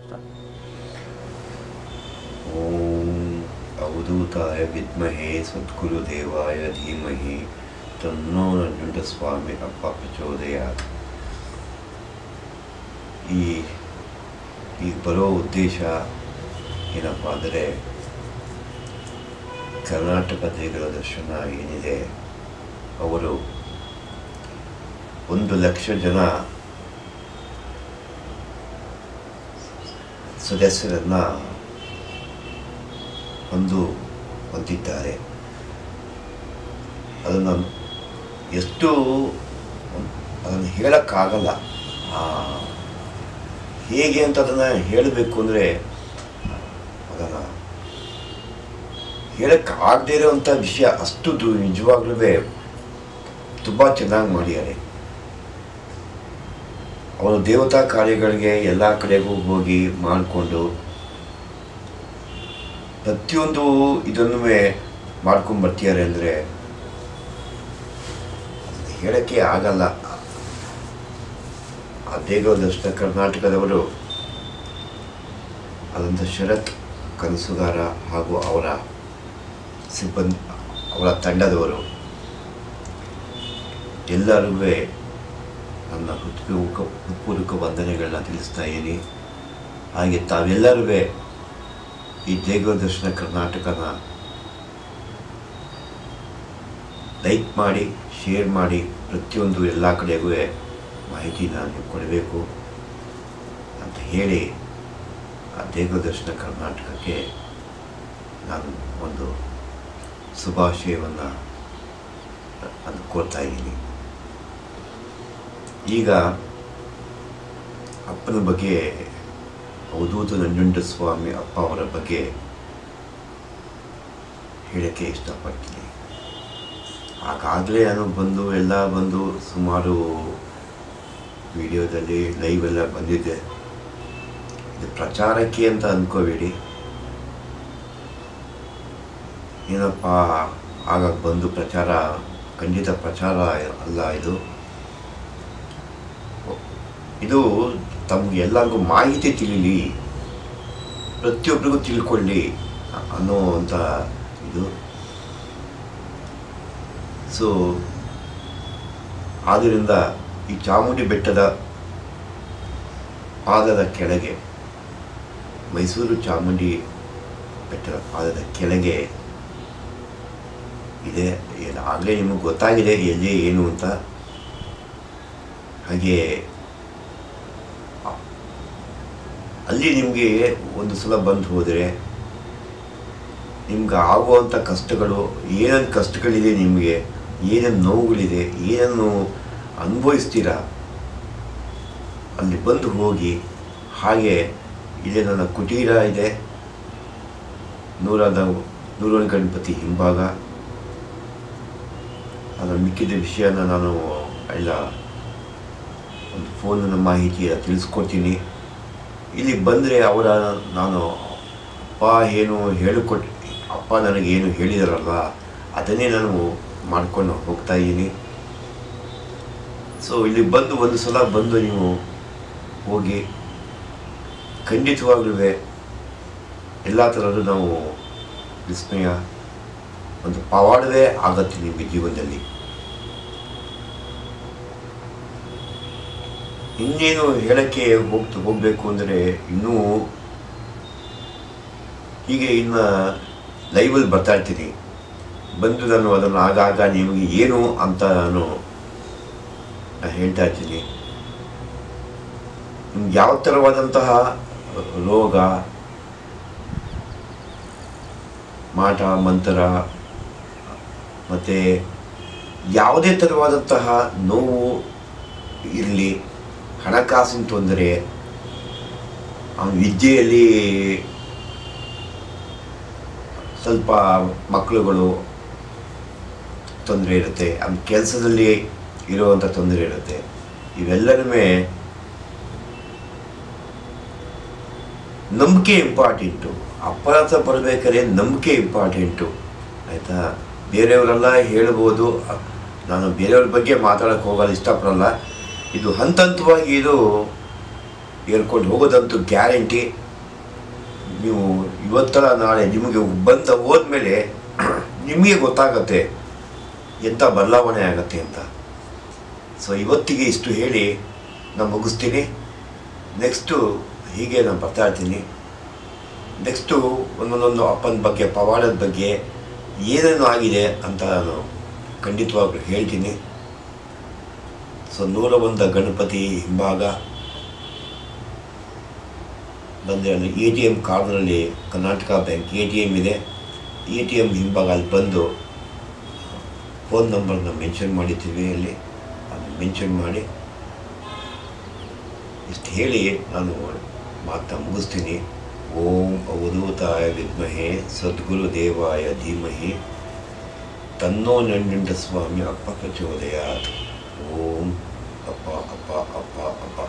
ಓಂ ಅವಧೂತಾಯ ವಿದ್ಮಹೇ ಸದ್ಗುರುದೇವಾಯ ಧೀಮಹಿ ತನ್ನೋ ನಂಜುಂಡಸ್ವಾಮಿ ಅಪ್ಪ ಪ್ರಚೋದಯಾತ್. ಈಗ ಬರೋ ಉದ್ದೇಶ ಏನಪ್ಪ ಅಂದರೆ, ಕರ್ನಾಟಕ ದೇಗುಲ ದರ್ಶನ ಏನಿದೆ, ಅವರು 1,00,000 ಜನ ಸದಸ್ಯರನ್ನು ಹೊಂದಿದ್ದಾರೆ. ಅದನ್ನು ಅದನ್ನು ಹೇಳೋಕ್ಕಾಗಲ್ಲ. ಹೇಗೆ ಅಂತ ಅದನ್ನು ಹೇಳಬೇಕು ಅಂದರೆ ಅದನ್ನು ಹೇಳೋಕ್ಕಾಗದೇ ಇರೋವಂಥ ವಿಷಯ. ಅಷ್ಟು ನಿಜವಾಗ್ಲೂ ತುಂಬ ಚೆನ್ನಾಗಿ ಮಾಡಿದ್ದಾರೆ. ಅವರು ದೇವತಾ ಕಾರ್ಯಗಳಿಗೆ ಎಲ್ಲ ಕಡೆಗೂ ಹೋಗಿ ಮಾಡಿಕೊಂಡು ಪ್ರತಿಯೊಂದು ಇದನ್ನು ಮಾಡ್ಕೊಂಡು ಬರ್ತಿದ್ದಾರೆ ಅಂದರೆ ಅದನ್ನು ಹೇಳೋಕ್ಕೆ ಆಗಲ್ಲ. ಆ ದೇಗುಲ ದರ್ಶನ ಕರ್ನಾಟಕದವರು ಅದಂಥ ಶರತ್ ಕನಸುಗಾರ ಹಾಗೂ ಅವರ ಸಿಬ್ಬಂದಿ, ಅವರ ತಂಡದವರು ಎಲ್ಲರಿಗೂ ನನ್ನ ಹೃತ್ಪೂರ್ವಕ ವಂದನೆಗಳನ್ನ ತಿಳಿಸ್ತಾ ಇದ್ದೀನಿ. ಹಾಗೆ ತಾವೆಲ್ಲರೂ ಈ ದೇಗುಲ ದರ್ಶನ ಕರ್ನಾಟಕನ ಲೈಕ್ ಮಾಡಿ, ಶೇರ್ ಮಾಡಿ, ಪ್ರತಿಯೊಂದು ಎಲ್ಲ ಕಡೆಗೂ ಮಾಹಿತಿನ ನೀವು ಕೊಡಬೇಕು ಅಂತ ಹೇಳಿ ಆ ದೇಗುಲ ದರ್ಶನ ಕರ್ನಾಟಕಕ್ಕೆ ನಾನು ಒಂದು ಶುಭಾಶಯವನ್ನು ಕೋರ್ತಾ ಇದ್ದೀನಿ. ಈಗ ಅಪ್ಪನ ಬಗ್ಗೆ, ಅವಧೂತ ನಂಜುಂಡಸ್ವಾಮಿ ಅಪ್ಪ ಅವರ ಬಗ್ಗೆ ಹೇಳೋಕ್ಕೆ ಇಷ್ಟಪಡ್ತೀನಿ. ಆಗಾಗಲೇ ನಾನು ಬಂದು ಸುಮಾರು ವಿಡಿಯೋದಲ್ಲಿ ಲೈವ್ ಎಲ್ಲ ಬಂದಿದ್ದೆ. ಇದು ಪ್ರಚಾರಕ್ಕೆ ಅಂತ ಅಂದ್ಕೋಬೇಡಿ. ಏನಪ್ಪ ಆಗ ಬಂದು ಪ್ರಚಾರ, ಖಂಡಿತ ಪ್ರಚಾರ ಅಲ್ಲ. ಇದು ತಮಗೆ ಎಲ್ಲರಿಗೂ ಮಾಹಿತಿ ತಿಳಿಲಿ, ಪ್ರತಿಯೊಬ್ಬರಿಗೂ ತಿಳ್ಕೊಳ್ಳಿ ಅನ್ನೋವಂಥ ಇದು. ಸೊ ಆದ್ದರಿಂದ ಈ ಚಾಮುಂಡಿ ಬೆಟ್ಟದ ಪಾದದ ಕೆಳಗೆ, ಮೈಸೂರು ಚಾಮುಂಡಿ ಬೆಟ್ಟದ ಪಾದದ ಕೆಳಗೆ ಇದೆ. ಆಗಲೇ ನಿಮಗೆ ಗೊತ್ತಾಗಿದೆ ಎಲ್ಲಿ ಏನು ಅಂತ. ಹಾಗೆ ಅಲ್ಲಿ ನಿಮಗೆ ಒಂದು ಸಲ ಬಂದು ಹೋದರೆ ನಿಮ್ಗೆ ಆಗುವಂಥ ಕಷ್ಟಗಳು, ಏನೇನು ಕಷ್ಟಗಳಿದೆ, ನಿಮಗೆ ಏನೇನು ನೋವುಗಳಿದೆ, ಏನನ್ನು ಅನುಭವಿಸ್ತೀರ, ಅಲ್ಲಿ ಬಂದು ಹೋಗಿ. ಹಾಗೆ ಇಲ್ಲಿ ನನ್ನ ಕುಟೀರ ಇದೆ, ನೂರಾನ ಗಣಪತಿ ಹಿಂಭಾಗ. ಅದರ ಮಿಕ್ಕಿದ ವಿಷಯನ ನಾನು ಎಲ್ಲ ಒಂದು ಫೋನಿನ ಮಾಹಿತಿ ತಿಳಿಸ್ಕೊಡ್ತೀನಿ. ಇಲ್ಲಿ ಬಂದರೆ ನಾನು ಅಪ್ಪ ಏನು ಅಪ್ಪ ನನಗೇನು ಹೇಳಿದಾರಲ್ಲ ಅದನ್ನೇ ನಾನು ಮಾಡ್ಕೊಂಡು ಹೋಗ್ತಾ ಇದ್ದೀನಿ. ಸೊ ಇಲ್ಲಿ ಬಂದು ಒಂದು ಸಲ ನೀವು ಹೋಗಿ, ಖಂಡಿತವಾಗ್ಲೂ ಎಲ್ಲ ಥರದ್ದು ನಾವು ವಿಸ್ಮಯ, ಒಂದು ಪವಾಡವೇ ಆಗತ್ತೆ ನಿಮ್ಮ ಜೀವನದಲ್ಲಿ. ಇನ್ನೇನು ಹೇಳೋಕ್ಕೆ ಹೋಗಬೇಕು ಅಂದರೆ ಇನ್ನೂ ಹೀಗೆ ಇನ್ನು ಲೈವಲ್ಲಿ ಬರ್ತಾ ಇರ್ತೀನಿ. ಬಂದು ನಾನು ಅದನ್ನು ಆಗಾಗ ನಿಮಗೆ ಏನು ಅಂತ ನಾನು ಹೇಳ್ತಾ ಇರ್ತೀನಿ. ನಿಮ್ಗೆ ಯಾವ ಥರವಾದಂತಹ ರೋಗ, ಮಾಟ ಮಂತ್ರ ಮತ್ತು ಯಾವುದೇ ಥರವಾದಂತಹ ನೋವು ಇರಲಿ, ಹಣಕಾಸಿನ ತೊಂದರೆ, ವಿದ್ಯೆಯಲ್ಲಿ ಸ್ವಲ್ಪ ಮಕ್ಕಳುಗಳು ತೊಂದರೆ ಇರುತ್ತೆ, ಕೆಲಸದಲ್ಲಿ ಇರುವಂಥ ತೊಂದರೆ ಇರುತ್ತೆ. ಇವೆಲ್ಲನೂ ನಂಬಿಕೆ ಇಂಪಾರ್ಟೆಂಟು. ಅಪರಾಧ ಬರಬೇಕಾದ್ರೆ ನಂಬಿಕೆ ಇಂಪಾರ್ಟೆಂಟು, ಆಯಿತಾ? ಬೇರೆಯವರೆಲ್ಲ ಹೇಳ್ಬೋದು, ನಾನು ಬೇರೆಯವ್ರ ಬಗ್ಗೆ ಮಾತಾಡೋಕ್ಕೆ ಹೋಗಲು ಇಷ್ಟಪಡಲ್ಲ. ಇದು ಹಂತವಾಗಿ ಇದು ಏರ್ಕೊಂಡು ಹೋಗೋದಂತೂ ಗ್ಯಾರಂಟಿ. ನೀವು ಇವತ್ತರ ನಾಳೆ ನಿಮಗೆ ಬಂದ ಹೋದ್ಮೇಲೆ ನಿಮಗೆ ಗೊತ್ತಾಗತ್ತೆ ಎಂಥ ಬದಲಾವಣೆ ಆಗತ್ತೆ ಅಂತ. ಸೊ ಇವತ್ತಿಗೆ ಇಷ್ಟು ಹೇಳಿ ನಾನು ಮುಗಿಸ್ತೀನಿ. ನೆಕ್ಸ್ಟು ಹೀಗೆ ನಾನು ಬರ್ತಾ ಇರ್ತೀನಿ. ನೆಕ್ಸ್ಟು ಒಂದೊಂದು ಅಪ್ಪನ ಬಗ್ಗೆ, ಪವಾಡದ ಬಗ್ಗೆ ಏನೇನು ಆಗಿದೆ ಅಂತ ನಾನು ಖಂಡಿತವಾಗ್ಲೂ ಹೇಳ್ತೀನಿ. ಸೊ 101 ಗಣಪತಿ ಹಿಂಭಾಗ ಬಂದರೆ ಅಲ್ಲಿ ATM ಕಾರ್ಡ್ನಲ್ಲಿ ಕರ್ನಾಟಕ ಬ್ಯಾಂಕ್ ATM ಇದೆ. ATM ಹಿಂಭಾಗ ಅಲ್ಲಿ ಬಂದು ಫೋನ್ ನಂಬರ್ನ ಮೆನ್ಷನ್ ಮಾಡಿದ್ದೀವಿ, ಅಲ್ಲಿ ಅದು ಮೆನ್ಷನ್ ಮಾಡಿ ಇಷ್ಟು ಹೇಳಿ ನಾನು ಮಾತನ್ನ ಮುಗಿಸ್ತೀನಿ. ಓಂ ಅವಧೂತಾಯ ವಿದ್ಮಹೇ ಸದ್ಗುರು ದೇವಾಯ ಧೀಮಹಿ ತನ್ನೋ ನಂಜುಂಡ ಸ್ವಾಮಿ ಅಪ್ಪ ಪ್ರಚೋದಯಾತ್. ಓಂ ಅಪ್ಪ ಅಪ್ಪ ಅಪ್ಪ ಅಪ್ಪ.